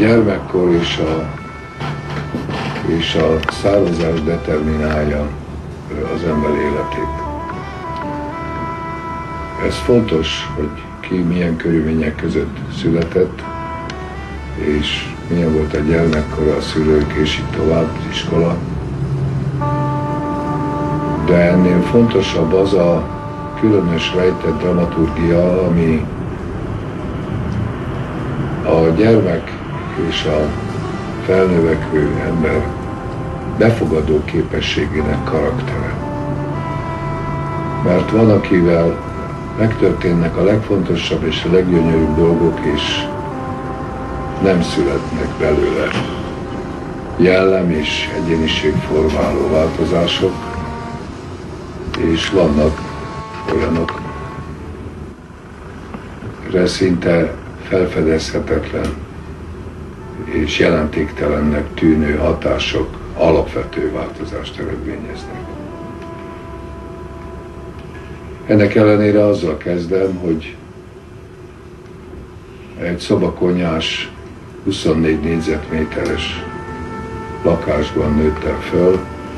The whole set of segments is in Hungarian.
gyermekkor és a származás determinálja az ember életét. Ez fontos, hogy ki milyen körülmények között született, és milyen volt a gyermekkora, a szülők, és így tovább, az iskola. De ennél fontosabb az a különös rejtett dramaturgia, ami a gyermek és a felnövekvő ember befogadó képességének karaktere. Mert van, akivel megtörténnek a legfontosabb és a leggyönyörűbb dolgok, és nem születnek belőle jellem és egyéniség formáló változások, és vannak olyanok, szinte felfedezhetetlen és jelentéktelennek tűnő hatások alapvető változást eredményeznek. Ennek ellenére azzal kezdem, hogy egy szobakonyhás 24 négyzetméteres lakásban nőttem föl.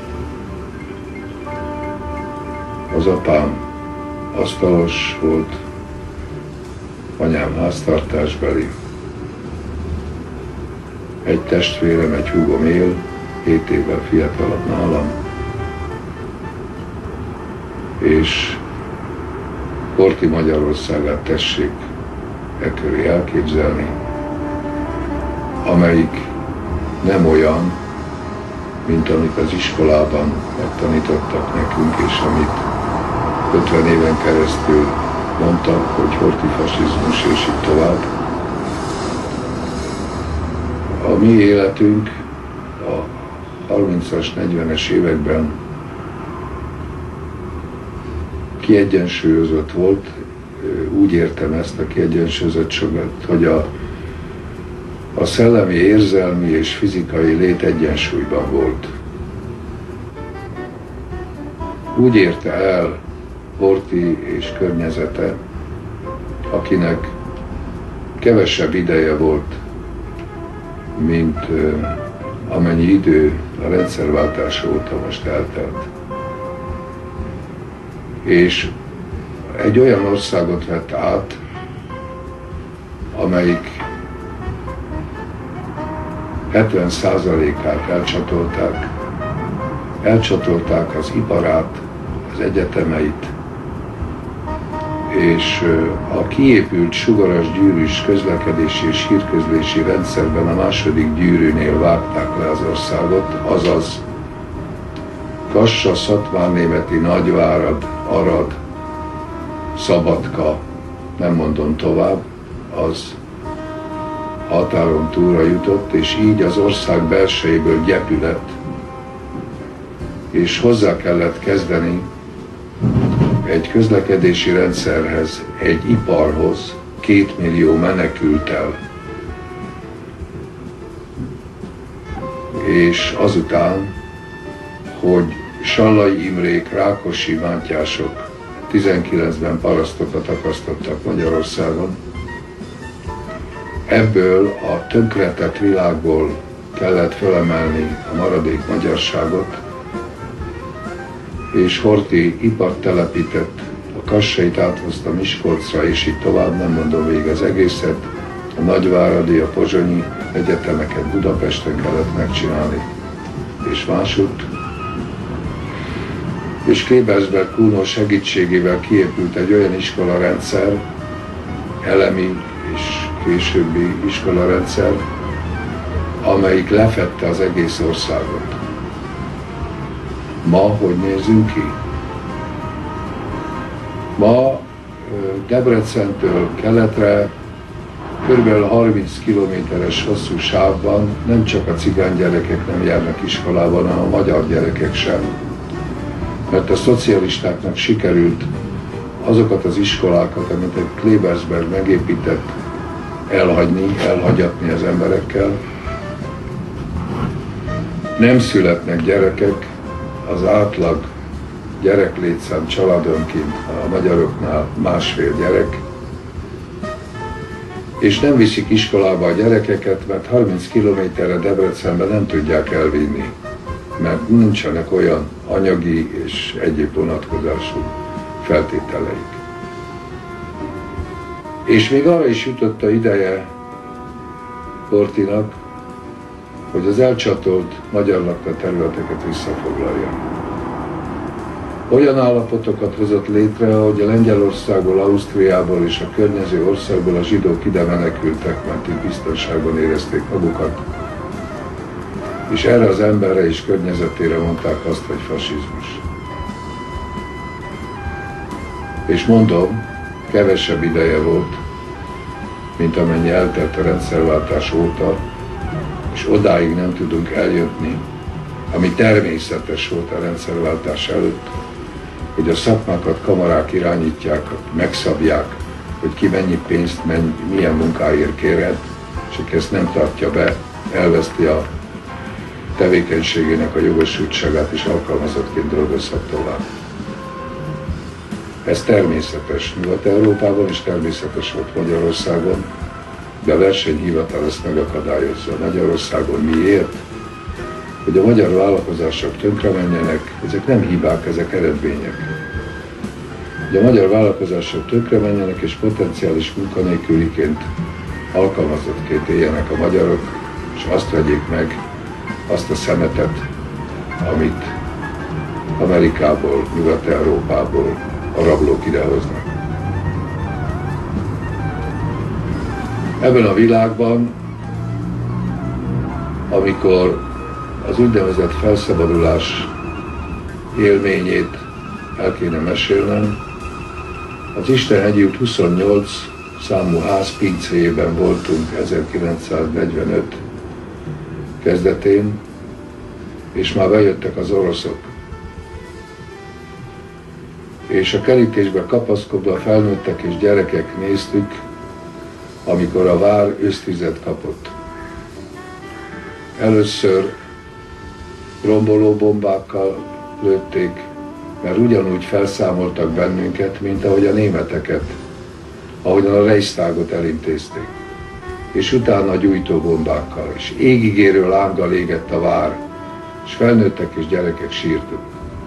Az apám asztalos volt, anyám háztartásbeli. Egy testvérem, egy húgom él, 7 évvel fiatalabb nálam. És Horthy Magyarországát tessék ekköré elképzelni, amelyik nem olyan, mint amit az iskolában megtanítottak nekünk, és amit 50 éven keresztül mondtak, hogy horthy fasizmus, és így tovább. A mi életünk a 30-as, 40-es években kiegyensúlyozott volt. Úgy értem ezt a kiegyensúlyozottságot, hogy a szellemi, érzelmi és fizikai lét egyensúlyban volt. Úgy érte el Horthy és környezete, akinek kevesebb ideje volt, mint amennyi idő a rendszerváltás óta most eltelt. És egy olyan országot vett át, amelyik 70%-át elcsatolták az iparát, az egyetemeit, és a kiépült sugaras gyűrűs közlekedési és hírközlési rendszerben a második gyűrűnél vágták le az országot, azaz Kassa, Szatmárnémeti, Nagyvárad, Arad, Szabadka, nem mondom tovább, az határon túlra jutott, és így az ország belsejéből gyepület, és hozzá kellett kezdeni egy közlekedési rendszerhez, egy iparhoz, 2 millió menekülttel. És azután, hogy Sallai Imrék, Rákosi Mátyások 19-ben parasztokat akasztottak Magyarországon, ebből a tönkretett világból kellett felemelni a maradék magyarságot, és Horthy ipart telepített, a Kassait áthozta Miskolcra, és így tovább, nem mondom végig az egészet, a nagyváradi, a pozsonyi egyetemeket Budapesten kellett megcsinálni, és másutt. És Klebersberg Kuno segítségével kiépült egy olyan iskolarendszer, elemi és későbbi iskolarendszer, amelyik lefedte az egész országot. Ma hogy nézünk ki? Ma Debrecentől keletre kb. 30 kilométeres hosszú sávban nem csak a cigány gyerekek nem járnak iskolában, hanem a magyar gyerekek sem. Mert a szocialistáknak sikerült azokat az iskolákat, amit egy Klebersberg megépített, elhagyatni az emberekkel. Nem születnek gyerekek, az átlag gyereklétszám családonként a magyaroknál 1,5 gyerek, és nem viszik iskolába a gyerekeket, mert 30 kilométerre Debrecenbe nem tudják elvinni, mert nincsenek olyan anyagi és egyéb vonatkozású feltételeik. És még arra is jutott a ideje Horthynak, hogy az elcsatolt magyar lakta területeket visszafoglalja. Olyan állapotokat hozott létre, hogy a Lengyelországból, Ausztriából és a környező országból a zsidók ide menekültek, mert itt biztonságban érezték magukat. És erre az emberre és környezetére mondták azt, hogy fasizmus. És mondom, kevesebb ideje volt, mint amennyi eltelt a rendszerváltás óta, és odáig nem tudunk eljutni, ami természetes volt a rendszerváltás előtt, hogy a szakmákat kamarák irányítják, megszabják, hogy ki mennyi pénzt, milyen munkáért kérhet, és aki ezt nem tartja be, elveszti a tevékenységének a jogosultságát, és alkalmazottként dolgozhat tovább. Ez természetes Nyugat-Európában, és természetes volt Magyarországon, de a versenyhivatal ezt megakadályozza. Magyarországon miért? Hogy a magyar vállalkozások tönkre menjenek, ezek nem hibák, ezek eredmények. Hogy a magyar vállalkozások tönkre menjenek, és potenciális munkanélküliként, alkalmazottként éljenek a magyarok, és azt vegyék meg, azt a szemetet, amit Amerikából, Nyugat-Európából a rablók idehoznak. Ebben a világban, amikor az úgynevezett felszabadulás élményét el kéne mesélnem, az Istenhegyi út 28 számú ház pincéjében voltunk 1945 kezdetén, és már bejöttek az oroszok. És a kerítésbe kapaszkodva felnőttek és gyerekek néztük, amikor a vár ősztüzet kapott. Először romboló bombákkal lőtték, mert ugyanúgy felszámoltak bennünket, mint ahogy a németeket, ahogyan a Reichstagot elintézték. És utána gyújtóbombákkal, és égigérő lánggal égett a vár, és felnőttek és gyerekek sírtuk.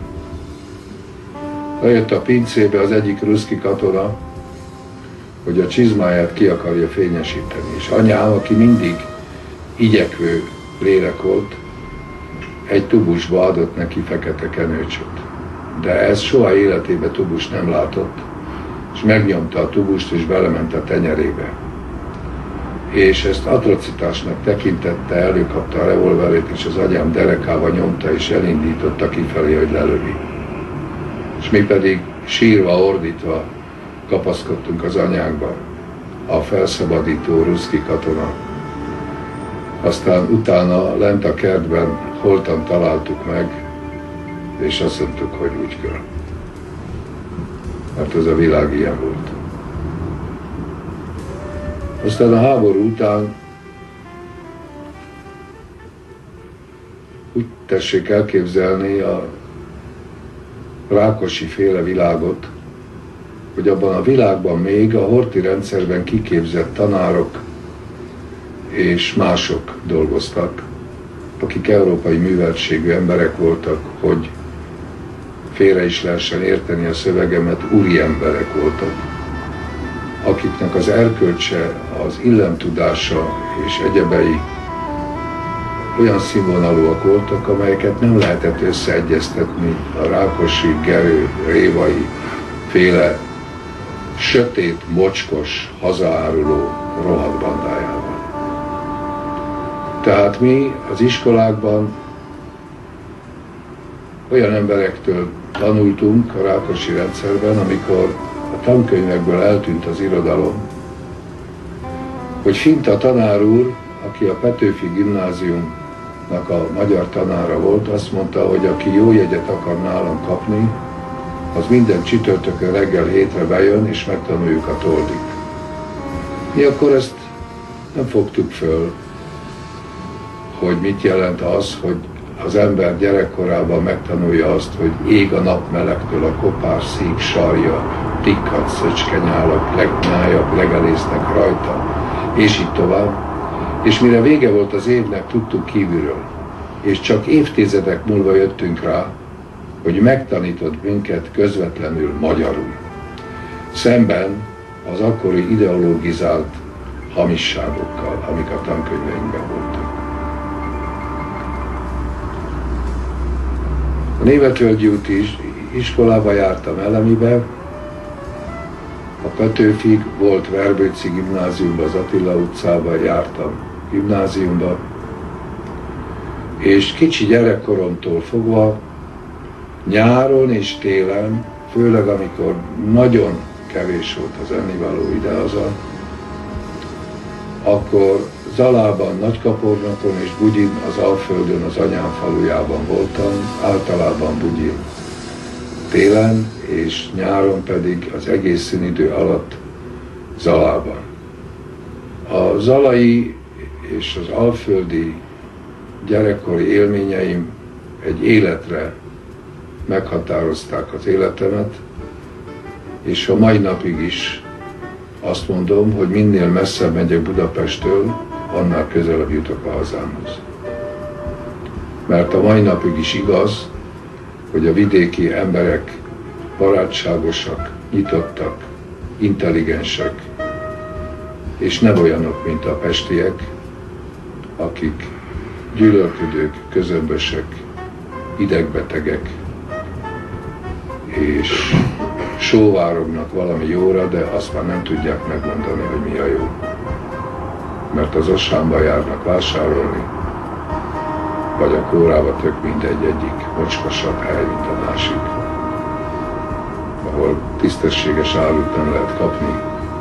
Bejött a pincébe az egyik ruszki katona, hogy a csizmáját ki akarja fényesíteni, és anyám, aki mindig igyekvő lélek volt, egy tubusba adott neki fekete kenőcsöt. De ez soha életében tubust nem látott, és megnyomta a tubust, és belement a tenyerébe. És ezt atrocitásnak tekintette, előkapta a revolverét, és az agyám derekába nyomta, és elindította kifelé, hogy lelövi. És mi pedig sírva, ordítva kapaszkodtunk az anyánkba, a felszabadító ruszki katona. Aztán utána lent a kertben holtan találtuk meg, és azt mondtuk, hogy úgy kell. Mert ez a világ ilyen volt. Aztán a háború után úgy tessék elképzelni a Rákosi féle világot, hogy abban a világban még a Horthy rendszerben kiképzett tanárok és mások dolgoztak, akik európai műveltségű emberek voltak, hogy félre is lehessen érteni a szövegemet, úri emberek voltak, akiknek az erkölcse, az illemtudása és egyebei olyan színvonalúak voltak, amelyeket nem lehetett összeegyeztetni a Rákosi, Gerő, Révai féle sötét, mocskos, hazaáruló rohadt bandájával. Tehát mi az iskolákban olyan emberektől tanultunk a Rákosi rendszerben, amikor a tankönyvekből eltűnt az irodalom, hogy fint a tanár úr, aki a Petőfi Gimnáziumnak a magyar tanára volt, azt mondta, hogy aki jó jegyet akar nálam kapni, az minden csütörtökön reggel 7-re bejön, és megtanuljuk a toldit. Mi akkor ezt nem fogtuk föl, hogy mit jelent az, hogy az ember gyerekkorában megtanulja azt, hogy ég a nap melegtől, a kopás szík sarja, tikkat, szöcskenyálak, nyájak legelésznek rajta, és így tovább. És mire vége volt az évnek, tudtuk kívülről. És csak évtizedek múlva jöttünk rá, hogy megtanított minket közvetlenül magyarul. Szemben az akkori ideologizált hamisságokkal, amik a tankönyveinkben voltak. A Németvölgyi úti iskolába jártam Elemibe, a Petőfig volt Verbőci gimnáziumba, az Attila utcába jártam gimnáziumba, és kicsi gyerekkoromtól fogva nyáron és télen, főleg amikor nagyon kevés volt az ennivaló idehaza, akkor Zalában, Nagykapornaton és Bugyin, az Alföldön, az anyám falujában voltam, általában Bugyin télen, és nyáron pedig az egész szünidő alatt Zalában. A zalai és az alföldi gyerekkori élményeim egy életre meghatározták az életemet, és a mai napig is azt mondom, hogy minél messzebb megyek Budapesttől, annál közelebb jutok a hazámhoz. Mert a mai napig is igaz, hogy a vidéki emberek barátságosak, nyitottak, intelligensek, és nem olyanok, mint a pestiek, akik gyűlölködők, közömbösek, idegbetegek, és sóvárognak valami jóra, de azt már nem tudják megmondani, hogy mi a jó. Mert az Ossánba járnak vásárolni, vagy a Kórába, tök mindegy, egyik mocskosabb hely, mint a másik, ahol tisztességes árut nem lehet kapni.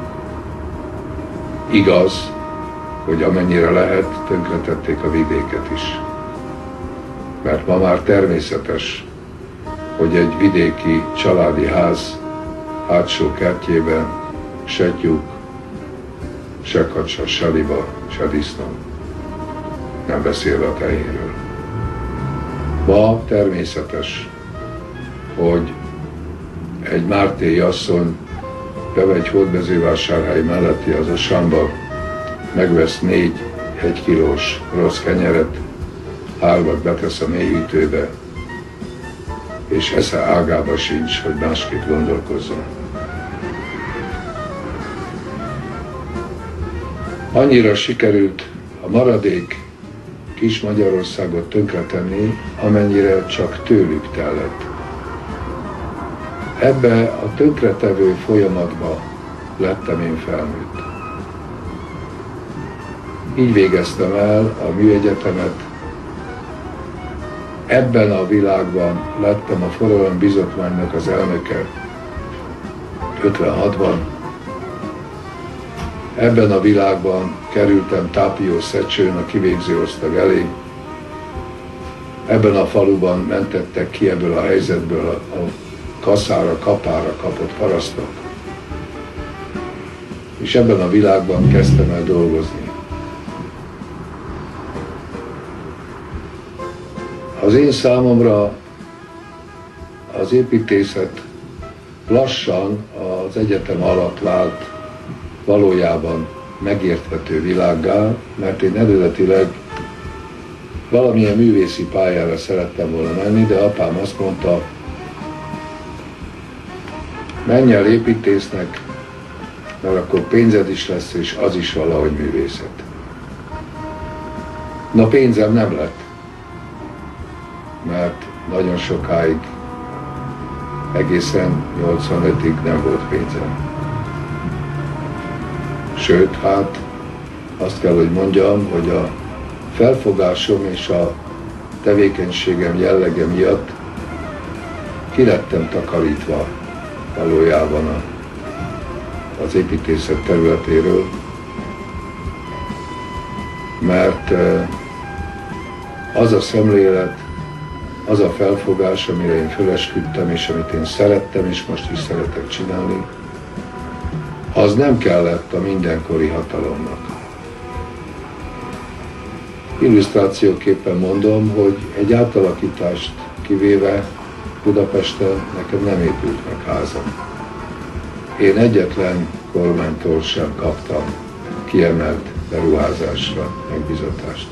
Igaz, hogy amennyire lehet, tönkretették a vidéket is. Mert ma már természetes, hogy egy vidéki családi ház hátsó kertjében se tyúk, se kacsa, se liba, se disznó, nem beszélve a tehénről. Ma természetes, hogy egy mártéi asszony bemegy Hódmezővásárhely melletti az Ossánba, megvesz 4 1 kilós rossz kenyeret, 3 betesz a mélyhűtőbe, és esze ágába sincs, hogy másképp gondolkozzon. Annyira sikerült a maradék kis Magyarországot tönkretenni, amennyire csak tőlük tellett. Ebbe a tönkretevő folyamatba lettem én felnőtt. Így végeztem el a műegyetemet. Ebben a világban lettem a Forradalmi Bizottmánynak az elnöke 56-ban. Ebben a világban kerültem Tápió Szecsőn a kivégző osztag elé. Ebben a faluban mentettek ki ebből a helyzetből a kaszára, kapára kapott parasztok. És ebben a világban kezdtem el dolgozni. Az én számomra az építészet lassan az egyetem alatt vált valójában megérthető világgá, mert én eredetileg valamilyen művészi pályára szerettem volna menni, de apám azt mondta, menj el építésznek, mert akkor pénzed is lesz, és az is valahogy művészet. Na, pénzem nem lett, mert nagyon sokáig, egészen 85-ig nem volt pénzem. Sőt, hát azt kell, hogy mondjam, hogy a felfogásom és a tevékenységem jellege miatt ki lettem takarítva valójában az építészet területéről, mert az a szemlélet, az a felfogás, amire én fölesküdtem, és amit én szerettem, és most is szeretek csinálni, az nem kellett a mindenkori hatalomnak. Illusztrációképpen mondom, hogy egy átalakítást kivéve Budapesten nekem nem épült meg házam. Én egyetlen kormánytól sem kaptam kiemelt beruházásra, megbizatást.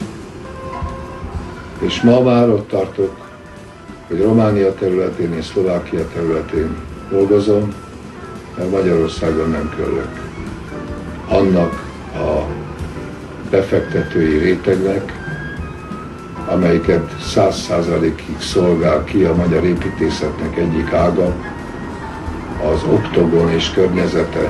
És ma már ott tartok, hogy Románia területén és Szlovákia területén dolgozom, mert Magyarországon nem küldök. Annak a befektetői rétegnek, amelyiket 100%-ig szolgál ki a magyar építészetnek egyik ága, az Oktogon és környezete,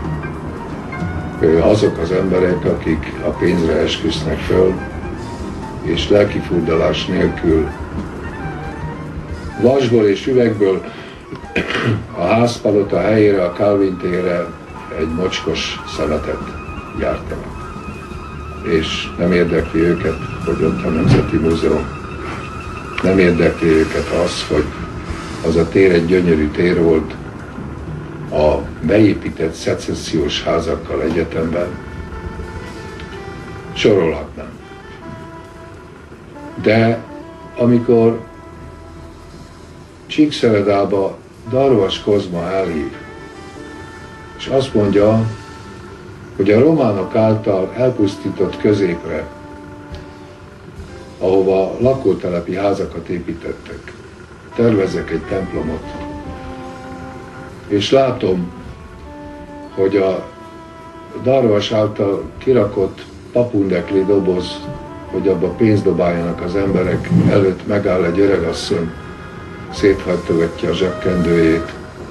azok az emberek, akik a pénzre esküsznek föl, és lelkifurdalás nélkül vasból és üvegből a házpalota helyére, a Calvin térre egy mocskos szemetet gyártanak. És nem érdekli őket, hogy ott a Nemzeti Múzeum. Nem érdekli őket az, hogy az a tér egy gyönyörű tér volt, a beépített szecessziós házakkal egyetemben. Sorolhatnám. De amikor Csíkszeredába Darvas Kozma elhív, és azt mondja, hogy a románok által elpusztított Középre, ahova lakótelepi házakat építettek, tervezek egy templomot, és látom, hogy a Darvas által kirakott papundekli doboz, hogy abba pénzt dobáljanak az emberek, előtt megáll egy öregasszony, széthajtogatja a zsebkendőjét,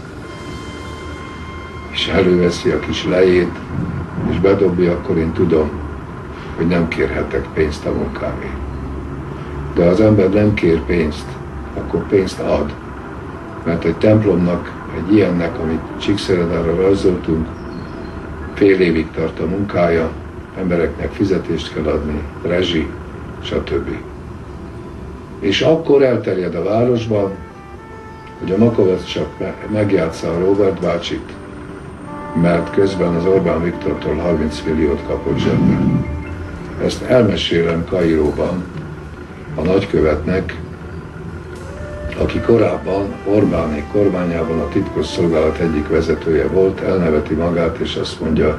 és előveszi a kis lejét, és bedobja, akkor én tudom, hogy nem kérhetek pénzt a munkámért. De ha az ember nem kér pénzt, akkor pénzt ad. Mert egy templomnak, egy ilyennek, amit Csíkszeredára rajzoltunk, fél évig tart a munkája, embereknek fizetést kell adni, rezsi, stb. És akkor elterjed a városban, hogy a Makovec csak megjátsza a Robert bácsit, mert közben az Orbán Viktortól 30 milliót kapott zsebbe. Ezt elmesélem Kairóban a nagykövetnek, aki korábban Orbánék kormányában a titkosszolgálat egyik vezetője volt, elneveti magát, és azt mondja,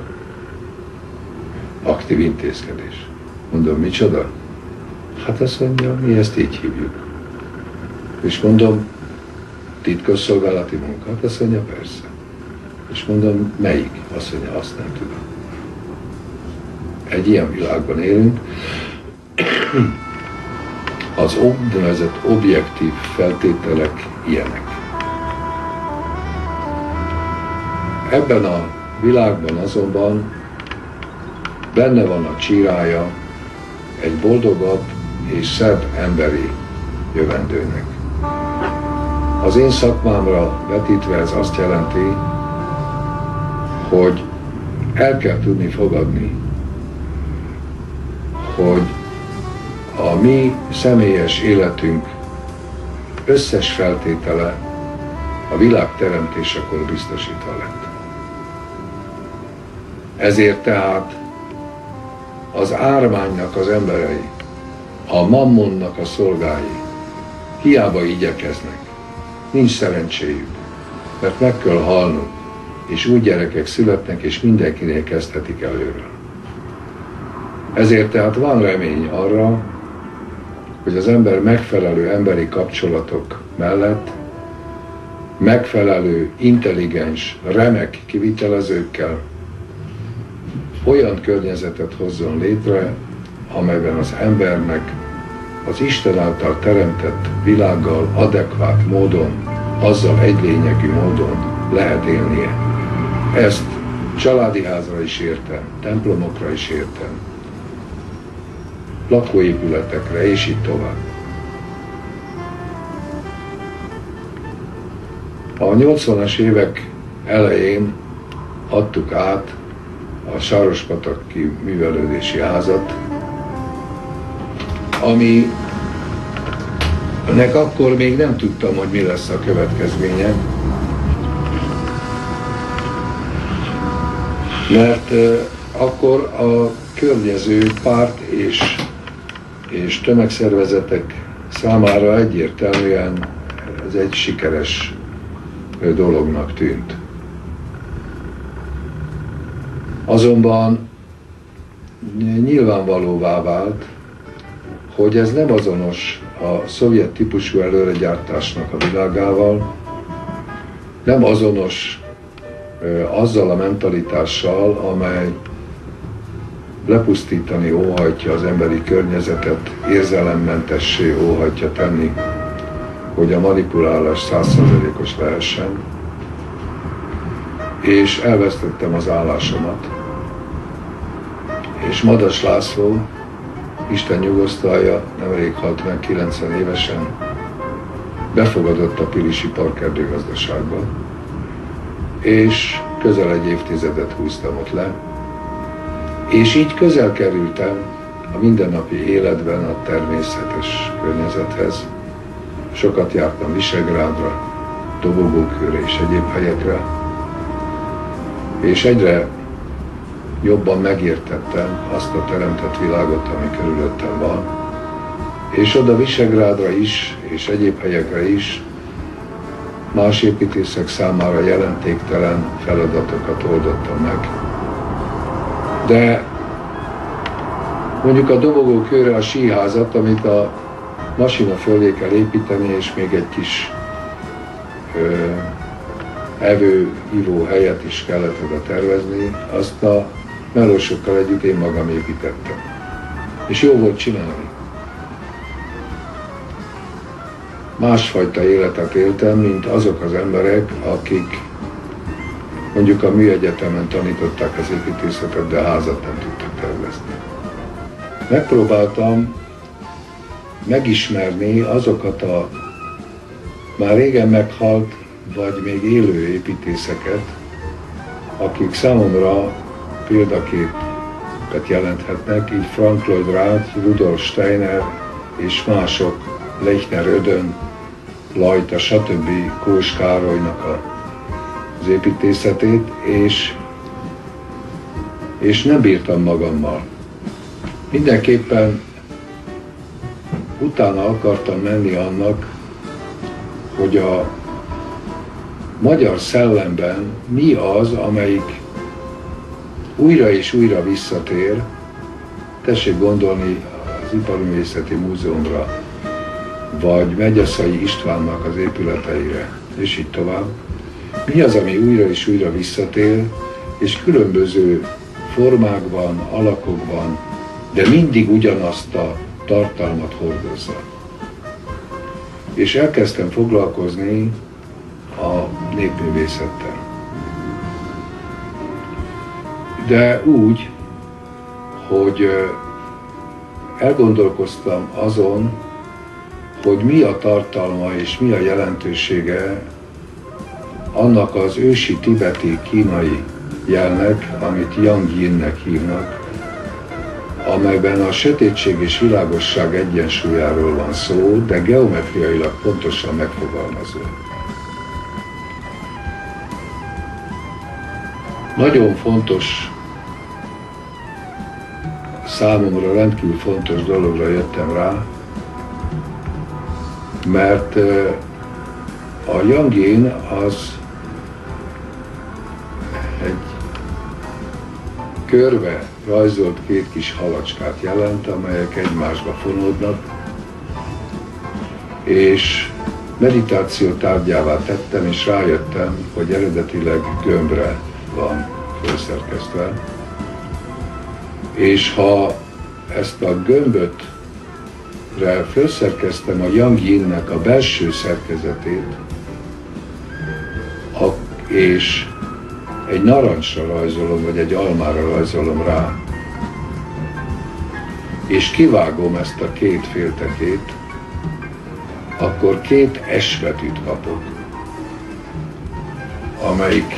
aktív intézkedés. Mondom, micsoda? Hát azt mondja, mi ezt így hívjuk. És mondom, titkosszolgálati munka? Hát azt mondja, persze. És mondom, melyik? Azt mondja, azt nem tudom. Egy ilyen világban élünk. Az úgynevezett objektív feltételek ilyenek. Ebben a világban azonban benne van a csírája egy boldogabb és szebb emberi jövendőnek. Az én szakmámra vetítve ez azt jelenti, hogy el kell tudni fogadni, hogy a mi személyes életünk összes feltétele a világ teremtésekor biztosítva lett. Ezért tehát az ármánynak az emberei, a mammonnak a szolgái hiába igyekeznek, nincs szerencséjük, mert meg kell halnunk, és úgy gyerekek születnek, és mindenkinél kezdhetik előről. Ezért tehát van remény arra, hogy az ember megfelelő emberi kapcsolatok mellett, megfelelő, intelligens, remek kivitelezőkkel olyan környezetet hozzon létre, amelyben az embernek az Isten által teremtett világgal adekvát módon, azzal egylényegű módon lehet élnie. Ezt családi házra is értem, templomokra is értem, lakóépületekre, és így tovább. A 80-as évek elején adtuk át a Sárospataki Művelődési Házat, aminek akkor még nem tudtam, hogy mi lesz a következménye, mert akkor a környező párt és tömegszervezetek számára egyértelműen ez egy sikeres dolognak tűnt. Azonban nyilvánvalóvá vált, hogy ez nem azonos a szovjet típusú előregyártásnak a világával, nem azonos azzal a mentalitással, amely lepusztítani óhajtja az emberi környezetet, érzelemmentessé óhajtja tenni, hogy a manipulálás 100%-os lehessen. És elvesztettem az állásomat. És Madas László, Isten nyugosztalja, nemrég halt meg 90 évesen, befogadott a Pilisi Parkerdőgazdaságba, és közel egy évtizedet húztam ott le, és így közel kerültem a mindennapi életben a természetes környezethez. Sokat jártam Visegrádra, Dobogókőre és egyéb helyekre, és egyre jobban megértettem azt a teremtett világot, ami körülöttem van, és oda Visegrádra is, és egyéb helyekre is más építészek számára jelentéktelen feladatokat oldottam meg. De mondjuk a Dobogókőre a síházat, amit a masina fölé kell építeni, és még egy kis evő-ivó helyet is kellett oda tervezni, azt a melósokkal együtt én magam építettem. És jó volt csinálni. Másfajta életet éltem, mint azok az emberek, akik mondjuk a műegyetemen tanították az építészetet, de házat nem tudtak tervezni. Megpróbáltam megismerni azokat a már régen meghalt, vagy még élő építészeket, akik számomra példaképet jelenthetnek, így Frank Lloyd Wright, Rudolf Steiner és mások, Lechner Ödön, Lajta, stb. Kós Károlynak az építészetét, és nem bírtam magammal. Mindenképpen utána akartam menni annak, hogy a magyar szellemben mi az, amelyik újra és újra visszatér. Tessék gondolni az Iparművészeti Múzeumra, vagy Megyeszai Istvánnak az épületeire, és így tovább. Mi az, ami újra és újra visszatér, és különböző formákban, alakokban, de mindig ugyanazt a tartalmat hordozza. És elkezdtem foglalkozni a népművészettel. De úgy, hogy elgondolkoztam azon, hogy mi a tartalma és mi a jelentősége annak az ősi tibeti kínai jelnek, amit Yang Yin-nek hívnak, amelyben a sötétség és világosság egyensúlyáról van szó, de geometriailag pontosan megfogalmazva. Nagyon fontos, számomra rendkívül fontos dologra jöttem rá, mert a Yang Yin az egy körbe rajzolt két kis halacskát jelent, amelyek egymásba fonódnak, és meditáció tárgyává tettem, és rájöttem, hogy eredetileg gömbre van fölszerkesztve. És ha ezt a gömböt fölszerkeztem a Yang Yin-nek a belső szerkezetét, és egy narancsra rajzolom, vagy egy almára rajzolom rá, és kivágom ezt a két féltekét, akkor két S betűt kapok, amelyik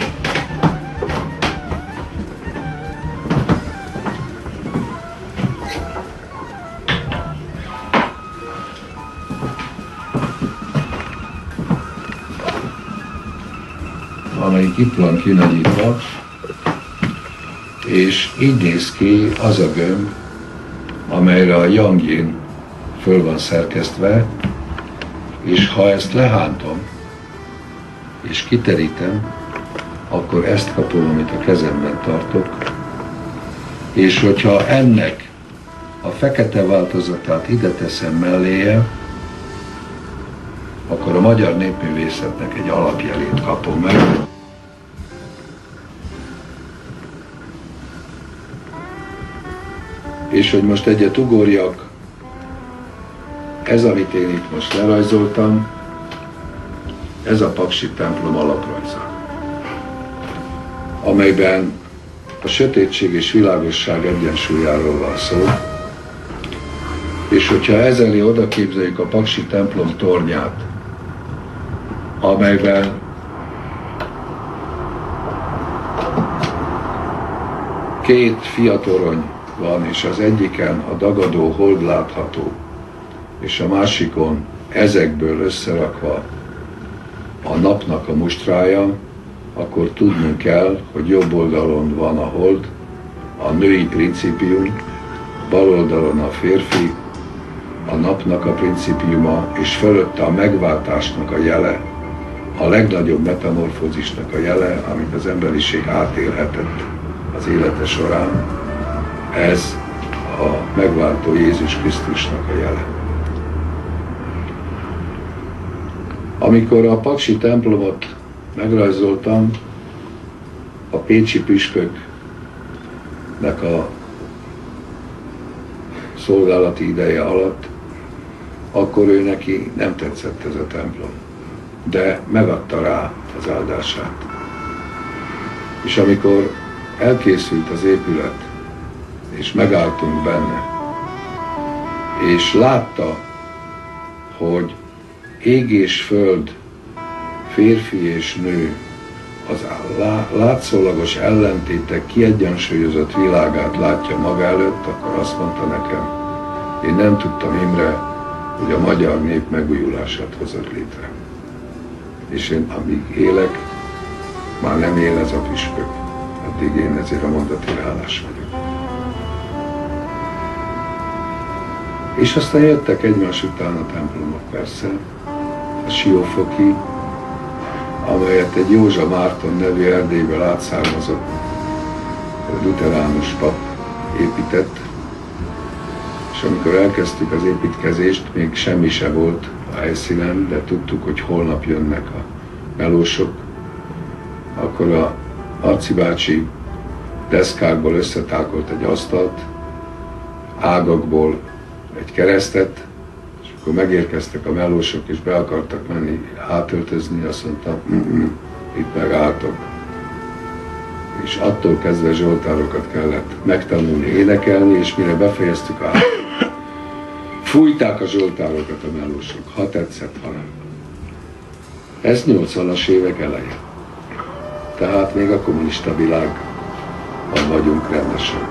itt van kinagyítva, és így néz ki az a gömb, amelyre a Yang Yin föl van szerkesztve, és ha ezt lehántom, és kiterítem, akkor ezt kapom, amit a kezemben tartok, És hogyha ennek a fekete változatát ide teszem melléje, akkor a magyar népművészetnek egy alapjelét kapom meg. És hogy most egyet ugorjak, ez, amit én itt most lerajzoltam, ez a Paksi templom alaprajza, amelyben a sötétség és világosság egyensúlyáról van szó. És hogyha ez elé oda képzeljük a Paksi templom tornyát, amelyben két fiatorony van, és az egyiken a dagadó hold látható, és a másikon ezekből összerakva a napnak a mustrája, akkor tudnunk kell, hogy jobb oldalon van a hold, a női principium, bal oldalon a férfi, a napnak a principiuma, és fölötte a megváltásnak a jele, a legnagyobb metamorfózisnak a jele, amit az emberiség átélhetett az élete során. Ez a megváltó Jézus Krisztusnak a jele. Amikor a Paksi templomot megrajzoltam, a pécsi püspöknek a szolgálati ideje alatt, akkor ő neki nem tetszett ez a templom, de megadta rá az áldását. És amikor elkészült az épület, és megálltunk benne, és látta, hogy ég és föld, férfi és nő, az látszólagos ellentétek kiegyensúlyozott világát látja maga előtt, akkor azt mondta nekem, én nem tudtam, Imre, hogy a magyar nép megújulását hozod létre. És én amíg élek, már nem él ez a püspök, addig én ezért a mondatért hálás vagyok. És aztán jöttek egymás után a templomok persze, a Siófoki, amelyet egy Józsa Márton nevű Erdélyből átszármazott luteránus pap épített, és amikor elkezdtük az építkezést, még semmi se volt a helyszínen, de tudtuk, hogy holnap jönnek a melósok, akkor a Arci bácsi deszkákból összetákolt egy asztalt, ágakból egy keresztet, és akkor megérkeztek a melósok, és be akartak menni átöltözni, azt mondtam, itt megálltok. És attól kezdve zsoltárokat kellett megtanulni, énekelni, és mire befejeztük fújták a zsoltárokat a melósok, ha tetszett, ha nem. Ez 80-as évek eleje. Tehát még a kommunista világban vagyunk rendesen.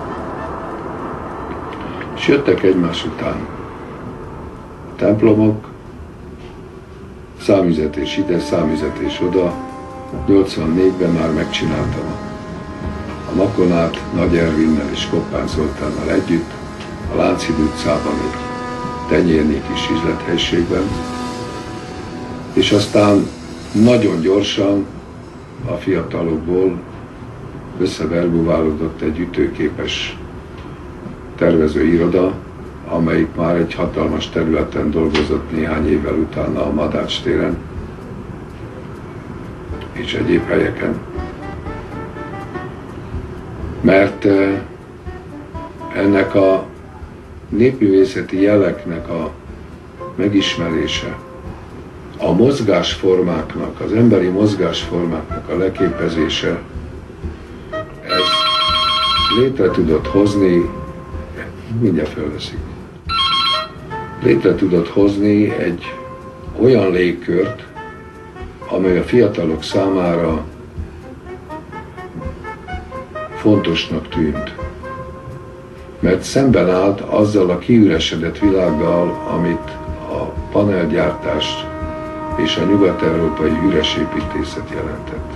És jöttek egymás után a templomok, számüzetés ide, számüzetés oda. 84-ben már megcsináltam a Makonát Nagy Ervinnel és Koppány Zoltánnal együtt, a Lánchíd utcában egy tenyérnyi kis üzlethelyiségben, és aztán nagyon gyorsan a fiatalokból összeverbuválódott egy ütőképes tervezőiroda, amelyik már egy hatalmas területen dolgozott néhány évvel utána a Madács téren és egyéb helyeken. Mert ennek a népművészeti jeleknek a megismerése, a mozgásformáknak, az emberi mozgásformáknak a leképezése, ez létre tudott hozni, mindjárt fölveszik, létre tudott hozni egy olyan légkört, amely a fiatalok számára fontosnak tűnt. Mert szemben állt azzal a kiüresedett világgal, amit a panelgyártás és a nyugat-európai üres építészet jelentett.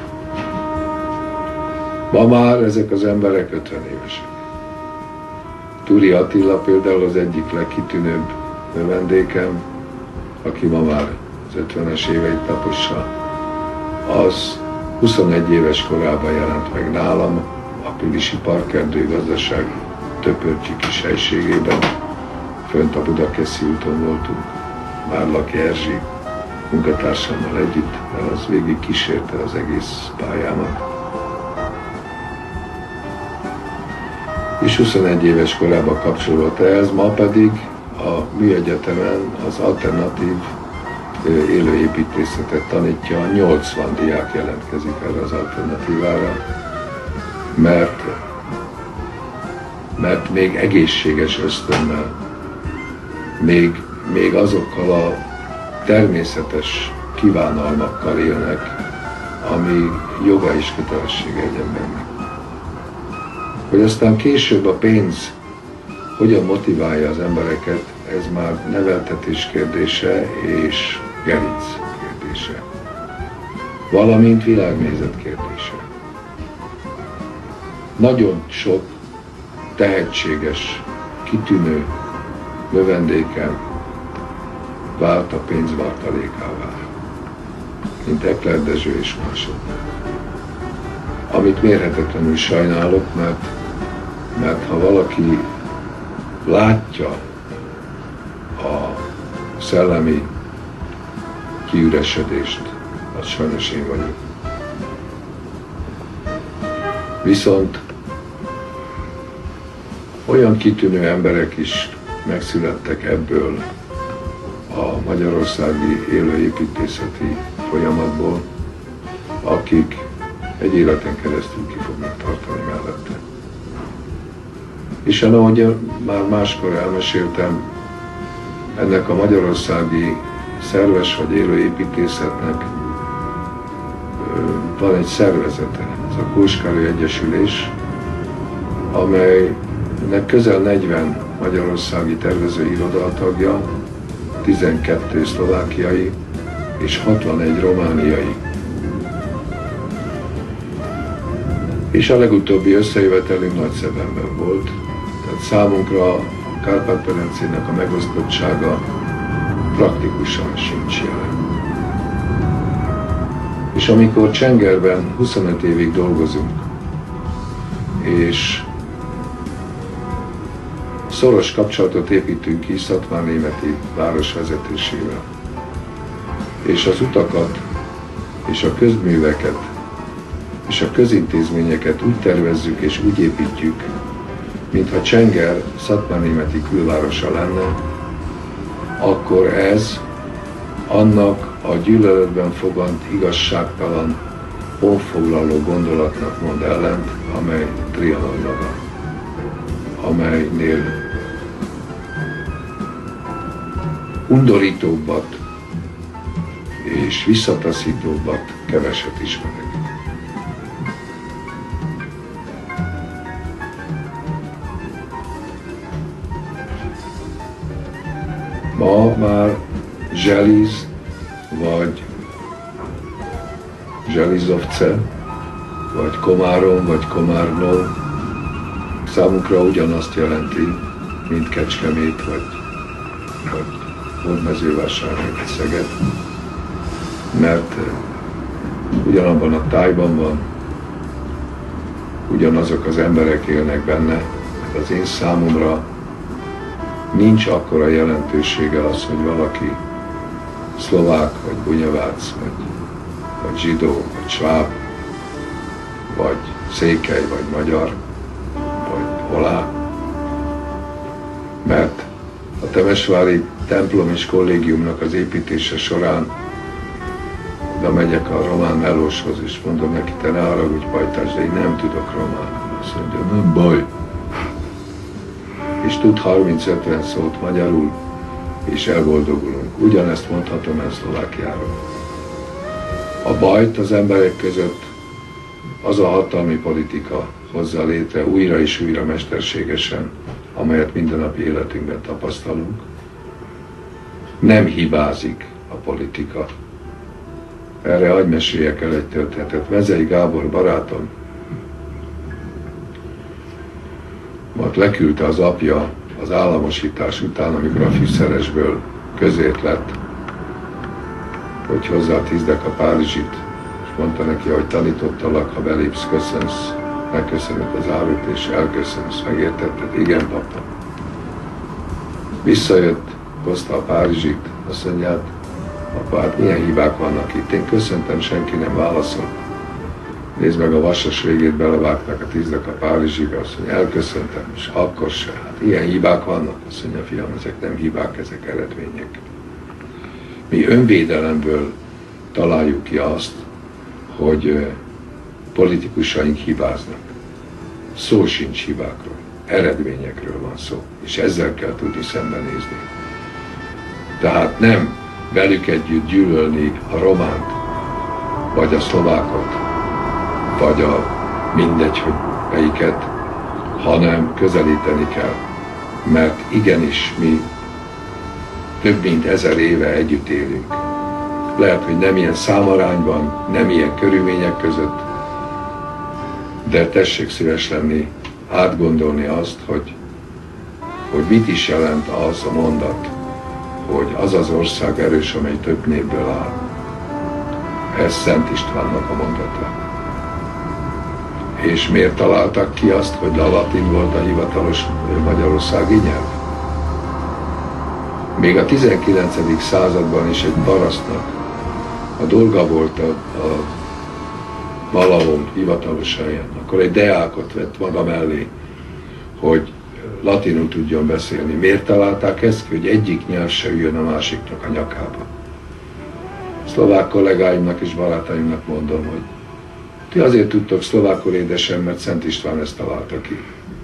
Ma már ezek az emberek 50 évesek. Turi Attila például az egyik legkitűnőbb vendégem, aki ma már az 50-es éveit tapossa, az 21 éves korában jelent meg nálam áprilisi parkerdő gazdaság töpörtyi kis helységében, fönt a Budakeszi úton voltunk, Márlaki Erzsi munkatársammal együtt, mert az végig kísérte az egész pályámat. És 21 éves korában kapcsolódott ehhez, ma pedig a Műegyetemen az alternatív élőépítészetet tanítja, 80 diák jelentkezik erre az alternatívára, mert még egészséges ösztönnel, még azokkal a természetes kívánalmakkal élnek, ami joga és kötelessége egy embernek. Hogy aztán később a pénz hogyan motiválja az embereket, ez már neveltetés kérdése és gerinc kérdése, valamint világnézet kérdése. Nagyon sok tehetséges, kitűnő növendéken vált a pénz tartalékává, mint Epler Dezső és mások. Amit mérhetetlenül sajnálok, mert ha valaki látja a szellemi kiüresedést, az sajnos én vagyok. Viszont olyan kitűnő emberek is megszülettek ebből a magyarországi élőépítészeti folyamatból, akik egy életen keresztül ki fognak tartani mellette. És ahogy már máskor elmeséltem, ennek a magyarországi szerves vagy élőépítészetnek van egy szervezete, ez a Kóskároly Egyesülés, amelynek közel 40 magyarországi tervezőiroda tagja, 12 szlovákiai és 61 romániai. És a legutóbbi összejövetelünk Nagyszebenben volt, tehát számunkra a Kárpát-medencének a megosztottsága praktikusan sincs jelen. És amikor Csengerben 25 évig dolgozunk, és szoros kapcsolatot építünk ki Szatmárnémeti város vezetésével, és az utakat, és a közműveket, és a közintézményeket úgy tervezzük és úgy építjük, mintha Csenger Szatmárnémeti külvárosa lenne, akkor ez annak a gyűlöletben fogant igazságtalan, honfoglaló gondolatnak mond ellent, amely Trianonban van, amelynél undorítóbbat és visszataszítóbbat keveset ismerek. Ma már Zseliz vagy Zselizovce, vagy Komárom, vagy Komárno számunkra ugyanazt jelenti, mint Kecskemét, vagy Hódmezővásárhely, vagy Szeged, mert ugyanabban a tájban van, ugyanazok az emberek élnek benne, az én számomra nincs akkora jelentősége az, hogy valaki szlovák, vagy bunyavác, vagy zsidó, vagy sváb, vagy székely, vagy magyar, vagy olá. Mert a temesvári templom és kollégiumnak az építése során oda megyek a román melóshoz, és mondom neki, te ne haragudj, pajtás, de én nem tudok románul. Azt mondja, nem baj. És tud 30-50 szót magyarul, és elboldogulunk. Ugyanezt mondhatom el Szlovákiáról. A bajt az emberek között az a hatalmi politika hozza létre újra és újra mesterségesen, amelyet mindennapi életünkben tapasztalunk. Nem hibázik a politika. Erre hadd meséljek el egy történetet. Mezei Gábor barátom, majd leküldte az apja az államosítás után, amikor a fűszeresből közért lett, hogy hozzá tízdek a Párizsit, és mondta neki, hogy tanítottalak, ha belépsz, köszönsz, megköszönöd az árut, és elköszönsz, megértetted? Igen, papa. Visszajött, hozta a Párizsit, azt mondja, hát, apa, hát milyen hibák vannak itt. Én köszöntem, senki nem válaszolt. Nézd meg, a vasas végét belevágták a 10 a Párizsiga, azt mondja, elköszöntem, és akkor se. Hát ilyen hibák vannak, azt mondja, fiam, ezek nem hibák, ezek eredmények. Mi önvédelemből találjuk ki azt, hogy politikusaink hibáznak. Szó sincs hibákról, eredményekről van szó, és ezzel kell tudni szembenézni. Tehát nem velük együtt gyűlölni a románt, vagy a szlovákot, vagy a mindegy, hogy melyiket, hanem közelíteni kell. Mert igenis mi több mint 1000 éve együtt élünk. Lehet, hogy nem ilyen számarányban, nem ilyen körülmények között, de tessék szíves lenni, átgondolni azt, hogy mit is jelent az a mondat, hogy az az ország erős, amely több népből áll. Ez Szent Istvánnak a mondata. És miért találtak ki azt, hogy a latin volt a hivatalos magyarországi nyelv? Még a 19. században is egy parasztnak a dolga volt a valahol hivatalos helyen. Akkor egy deákot vett maga mellé, hogy latinul tudjon beszélni. Miért találták ezt ki, hogy egyik nyelv se üljön a másiknak a nyakába? Szlovák kollégáimnak és barátaimnak mondom, hogy ti azért tudtok szlovákul édesem, mert Szent István ezt találta ki.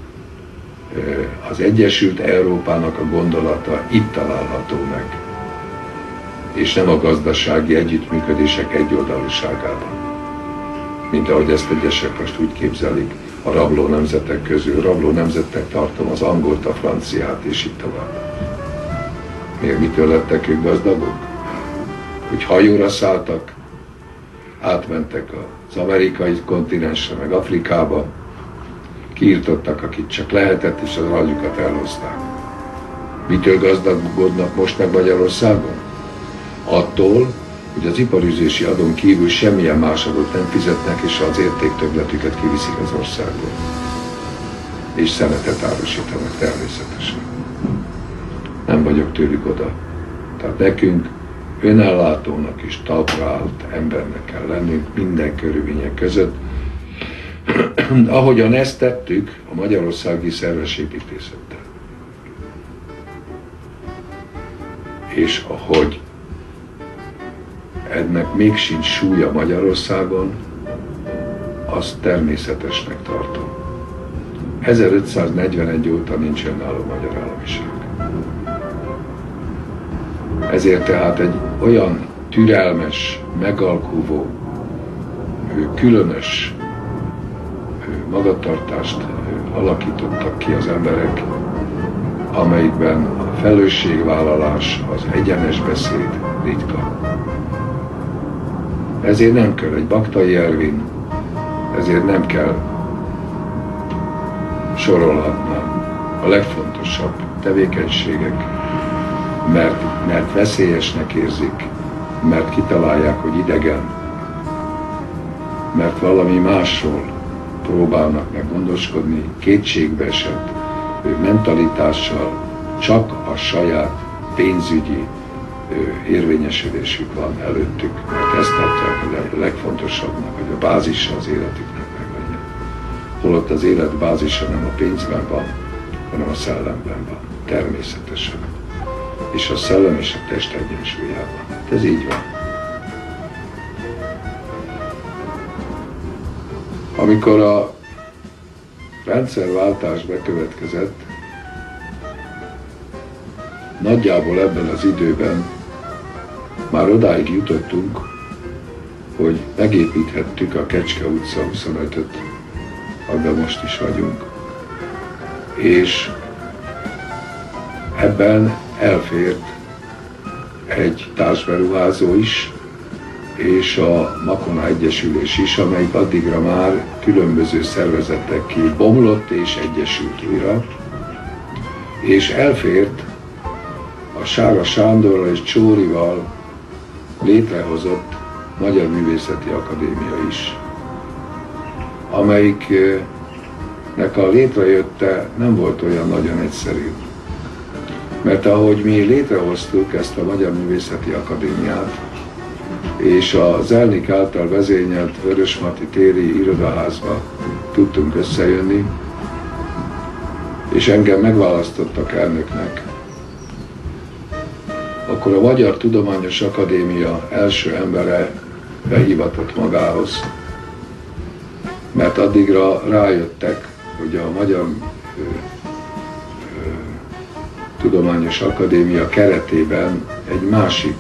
Az Egyesült Európának a gondolata itt található meg, és nem a gazdasági együttműködések egyoldalúságában, mint ahogy ezt egyesek most úgy képzelik a rabló nemzetek közül. Rabló nemzetnek tartom az angolt, a franciát, és így tovább. Miért mitől lettek ők gazdagok? Hogy hajóra szálltak, átmentek az amerikai kontinensre, meg Afrikába, kiirtottak, akit csak lehetett, és az rajzukat elhozták. Mitől gazdagodnak most meg Magyarországon? Attól, hogy az iparüzési adón kívül semmilyen más adót nem fizetnek, és az értéktöbbletüket kiviszik az országból. És szemetet árusítanak természetesen. Nem vagyok tőlük oda. Tehát nekünk önellátónak és talpra állt embernek kell lennünk minden körülmények között, ahogyan ezt tettük a magyarországi szerves építészettel. És ahogy ennek még sincs súlya Magyarországon, azt természetesnek tartom. 1541 óta nincs önálló magyar államiság. Ezért tehát egy olyan türelmes, megalkuvó, különös magatartást alakítottak ki az emberek, amelyikben a felelősségvállalás, az egyenes beszéd ritka. Ezért nem kell egy Baktai Ervin, ezért nem kell, sorolhatnám a legfontosabb tevékenységek, mert veszélyesnek érzik, mert kitalálják, hogy idegen, mert valami másról próbálnak meg gondoskodni, kétségbeesett mentalitással, csak a saját pénzügyi érvényesülésük van előttük, mert ezt tartják a legfontosabbnak, hogy a bázisa az életüknek meglegyen. Holott az élet bázisa nem a pénzben van, hanem a szellemben van, természetesen. És a szellem és a test egyensúlyában. Ez így van. Amikor a rendszerváltás bekövetkezett, nagyjából ebben az időben már odáig jutottunk, hogy megépíthettük a Kecske utca 25-öt, amiben most is vagyunk. És ebben elfért egy társberuházó is, és a Makona Egyesülés is, amelyik addigra már különböző szervezetekké bomlott és egyesült újra, és elfért a Sára Sándorral és Csórival létrehozott Magyar Művészeti Akadémia is, amelyik a létrejötte nem volt olyan nagyon egyszerű. Mert ahogy mi létrehoztuk ezt a Magyar Művészeti Akadémiát, és az Elnik által vezényelt Vörösmarty téri irodaházba tudtunk összejönni, és engem megválasztottak elnöknek, akkor a Magyar Tudományos Akadémia első embere behivatott magához, mert addigra rájöttek, hogy a Magyar Tudományos Akadémia keretében egy másik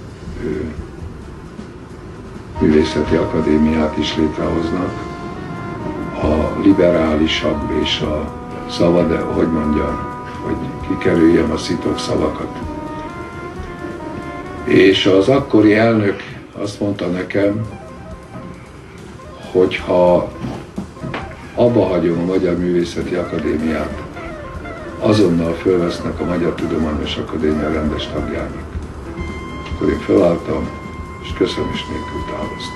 művészeti akadémiát is létrehoznak, a liberálisabb és a szabad, hogy mondjam, hogy kikerüljem a szitok szavakat. És az akkori elnök azt mondta nekem, hogy ha abba hagyom a Magyar Művészeti Akadémiát, azonnal fölvesznek a Magyar Tudományos Akadémia rendes tagjának. Akkor én felálltam, és köszönés nélkül távoztam.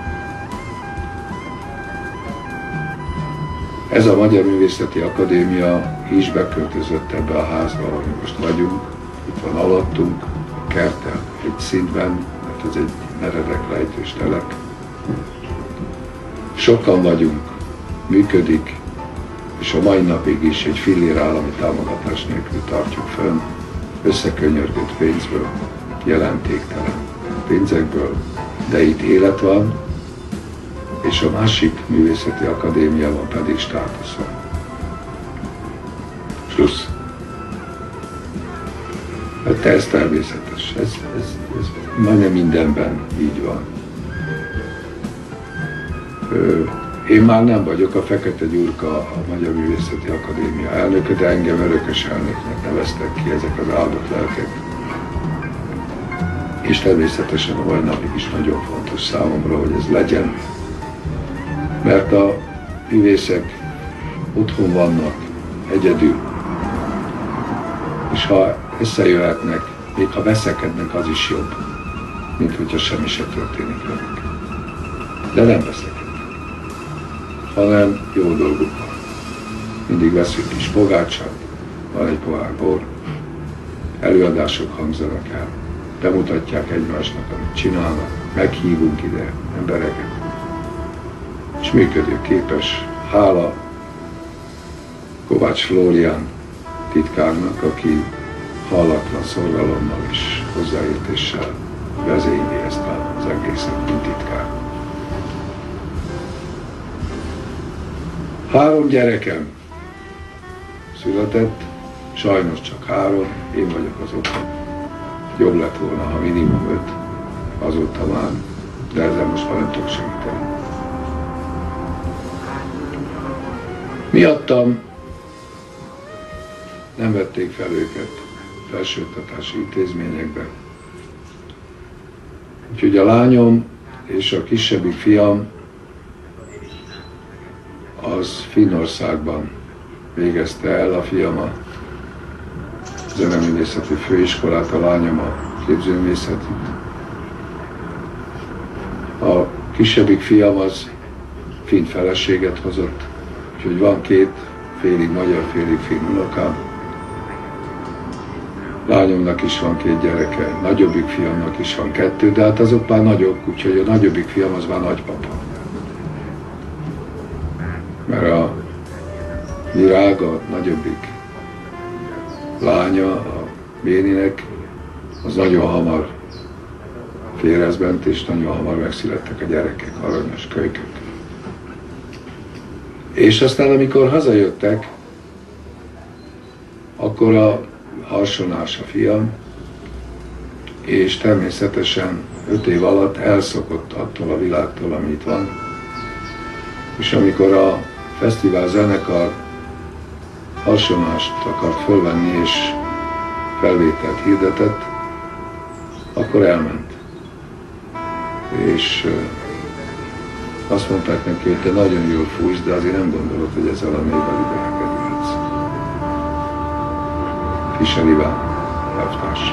Ez a Magyar Művészeti Akadémia is beköltözött ebbe a házba, ahol most vagyunk. Itt van alattunk, a kerttel, egy szintben, mert ez egy meredek lejtős telek. Sokan vagyunk, működik, és a mai napig is egy fillér állami támogatás nélkül tartjuk fönn, összekönyörgött pénzből, jelentéktelen pénzekből, de itt élet van, és a másik művészeti akadémiában pedig státusz van. Plusz. Hát ez természetes, ez majdnem mindenben így van. Én már nem vagyok a Fekete Gyurka, a Magyar Művészeti Akadémia elnöke, de engem örökös elnöknek neveztek ki ezek az áldott lelkek. És természetesen a mai napig is nagyon fontos számomra, hogy ez legyen. Mert a művészek otthon vannak, egyedül. És ha összejöhetnek, még ha veszekednek, az is jobb, mint hogyha semmi se történik velük. De nem veszekednek, hanem jó dolguk van. Mindig veszünk kis pogácsát, van egy pohár bor, előadások hangzanak el, bemutatják egymásnak, amit csinálnak, meghívunk ide embereket, és működőképes, hála Kovács Flórián titkárnak, aki hallatlan szorgalommal és hozzáértéssel vezényli ezt az egészet, mint titkár. 3 gyerekem született, sajnos csak 3, én vagyok az otthon. Jobb lett volna, ha minimum 5, azóta már, de ezzel most már nem tudok segíteni. Miattam nem vették fel őket felsőoktatási intézményekbe. Úgyhogy a lányom és a kisebbik fiam az Finnországban végezte el, a fiam a zeneművészeti főiskolát, a lányom a képzőművészetit. A kisebbik fiam az finn feleséget hozott, úgyhogy van 2 félig magyar, félig finn unokám. Lányomnak is van 2 gyereke, nagyobbik fiamnak is van 2, de hát azok már nagyok, úgyhogy a nagyobbik fiam az már nagypapa. Mert a Virág, a nagyobbik lánya, a Béninek, az nagyon hamar férezbent, és nagyon hamar megszülettek a gyerekek, aranyos kölykök. És aztán, amikor hazajöttek, akkor a Harsonás a fiam, és természetesen 5 év alatt elszokott attól a világtól, ami itt van. És amikor a fesztivál zenekar Harsonást akart fölvenni és felvételt hirdetett, akkor elment. És azt mondták neki, hogy te nagyon jól fújsz, de azért nem gondolod, hogy ezzel a névvel ide kerülhetsz. Fischer Iván, elvtárs.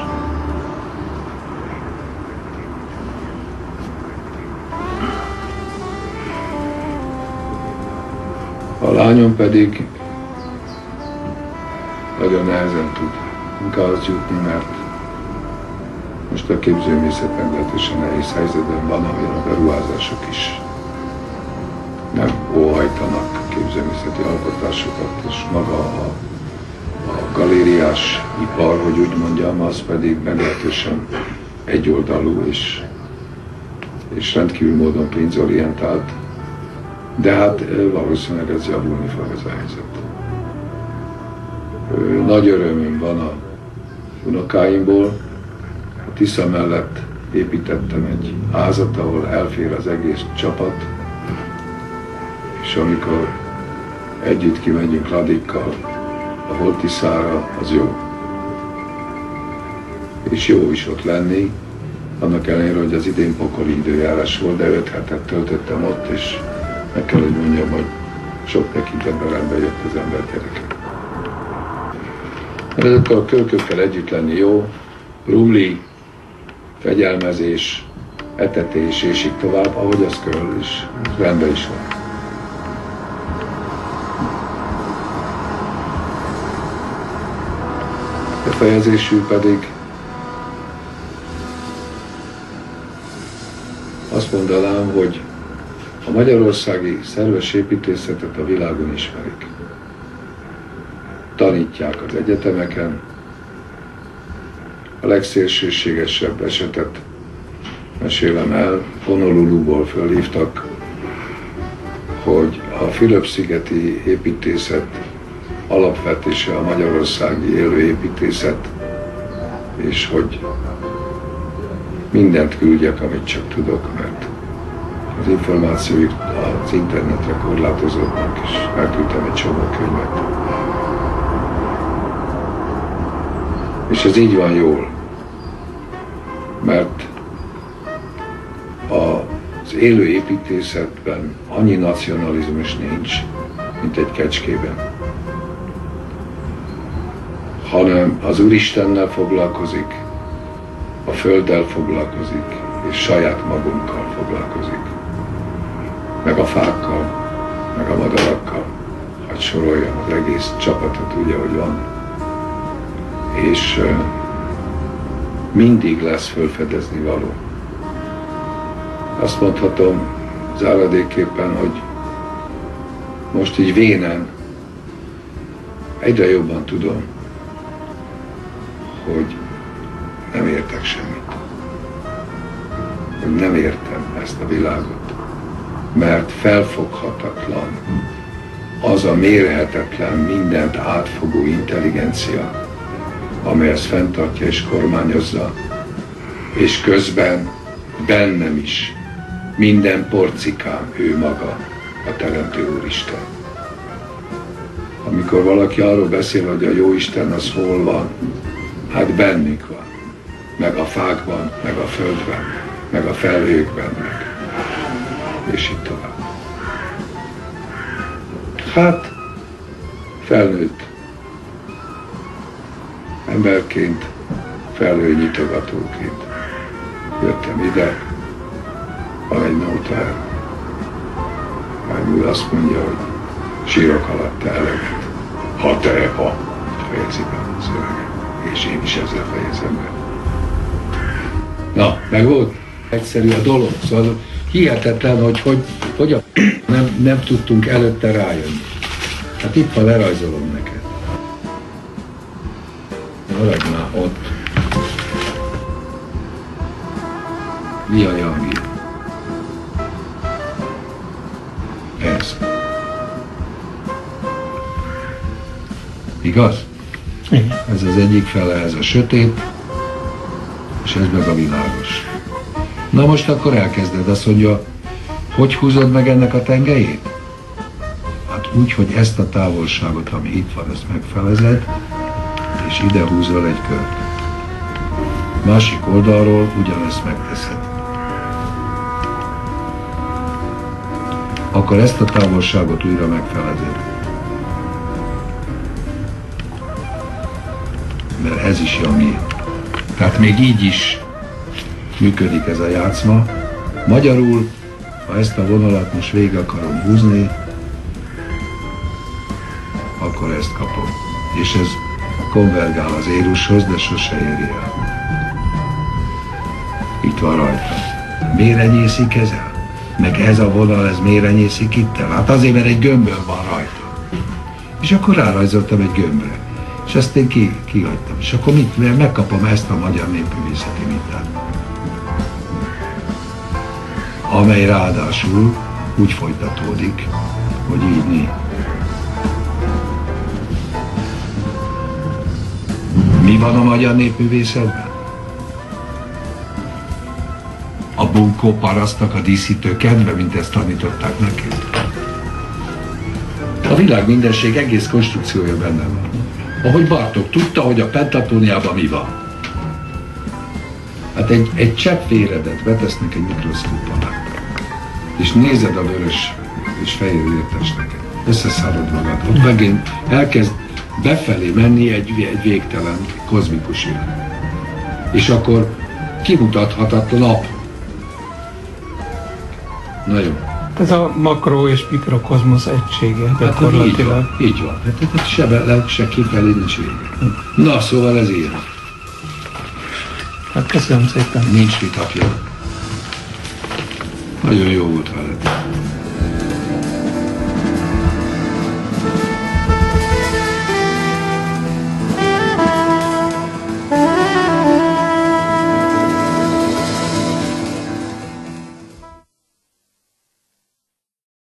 A lányom pedig nagyon nehezen tud munkához jutni, mert most a képzőművészet meglehetősen nehéz helyzetben van, ahol a beruházások is nem óhajtanak képzőművészeti alkotásokat, és maga a galériás ipar, hogy úgy mondjam, az pedig meglehetősen egyoldalú és rendkívül módon pénzorientált, de hát valószínűleg ez javulni fog ez a helyzet. Nagy örömöm van a unokáimból. A Tisza mellett építettem egy házat, ahol elfér az egész csapat, és amikor együtt kimegyünk Radikkal a Holtiszára, az jó. És jó is ott lenni, annak ellenére, hogy az idén pokoli időjárás volt, de 5 hetet töltöttem ott, és meg kell, hogy mondjam, hogy sok tekintetben rendbe jött az ember gyereke. Ezekkel a kölkökkel együtt lenni jó, rumli, fegyelmezés, etetés, és így tovább, ahogy az kell, és rendben is van. Befejezésül pedig azt mondanám, hogy a magyarországi szerves építészetet a világon ismerik. Tanítják az egyetemeken. A legszélsőségesebb esetet mesélem el, Honoluluból fölhívtak, hogy a Fülöp-szigeti építészet alapvetése a magyarországi élőépítészet, és hogy mindent küldjek, amit csak tudok, mert az információik az internetre korlátozódnak, és elküldtem egy csomó könyvet. És ez így van jól, mert az élő építészetben annyi nacionalizmus nincs, mint egy Kecskében, hanem az Úristennel foglalkozik, a Földdel foglalkozik, és saját magunkkal foglalkozik, meg a fákkal, meg a madarakkal, hogy soroljam az egész csapatot úgy, ahogy van. És mindig lesz fölfedezni való. Azt mondhatom záradékképpen, hogy most így vénen egyre jobban tudom, hogy nem értek semmit. Hogy nem értem ezt a világot, mert felfoghatatlan az a mérhetetlen, mindent átfogó intelligencia, amely ezt fenntartja és kormányozza, és közben bennem is minden porcikám ő maga, a Teremtő Úristen. Amikor valaki arról beszél, hogy a Jóisten az hol van, hát bennünk van, meg a fákban, meg a földben, meg a felhőkben, meg, és így tovább. Hát, felnőtt emberként, felhőnyitogatóként jöttem ide, van egy nótár, majd azt mondja, hogy sírok alatt te eleget, ha te, ha fejezi be a szöveget, és én is ezzel fejezem be. Na, meg volt egyszerű a dolog, szóval hihetetlen, hogy nem tudtunk előtte rájönni. Hát itt van, lerajzolom neked. Maradj már ott. Mi a Jangi? Ez. Igaz? Igen. Ez az egyik fele, ez a sötét, és ez meg a világos. Na most akkor elkezded, azt mondja, hogy húzod meg ennek a tengelyét? Hát úgy, hogy ezt a távolságot, ami itt van, ezt megfelezed, és ide húzol egy kört. Másik oldalról ugyanezt megteszed. Akkor ezt a távolságot újra megfelezed. Mert ez is Jangi. Tehát még így is működik ez a játszma. Magyarul, ha ezt a vonalat most végig akarom húzni, akkor ezt kapom. És ez konvergál az érushoz, de sose éri el. Itt van rajta. Miért enyészik ezzel? Meg ez a vonal, ez miért enyészik itt el? Hát azért, mert egy gömböl van rajta. És akkor rárajzoltam egy gömbre. És ezt én kihagytam. És akkor mit? Megkapom ezt a magyar népművészeti mintát. Amely ráadásul úgy folytatódik, hogy így né. Mi van a magyar népművészetben? A bunkó parasztnak a díszítő kedve, mint ezt tanították neki. A világ mindenség egész konstrukciója benne van. Ahogy Bartók tudta, hogy a Pentatóniában mi van. Hát egy csepp véredet betesznek egy mikroszkóp alá. És nézed a vörös és fehér vértesteket. Összeszárod magad. Ott megint elkezd befelé menni egy végtelen kozmikus élet. És akkor kimutathatatlan apró. Na jó. Ez a makro és mikrokozmosz egysége gyakorlatilag. Hát így van. Hát se bele, se kifelé nincs vége. Na, szóval ez ilyen. Hát köszönöm szépen. Nincs mit, apja. Nagyon jó volt veled.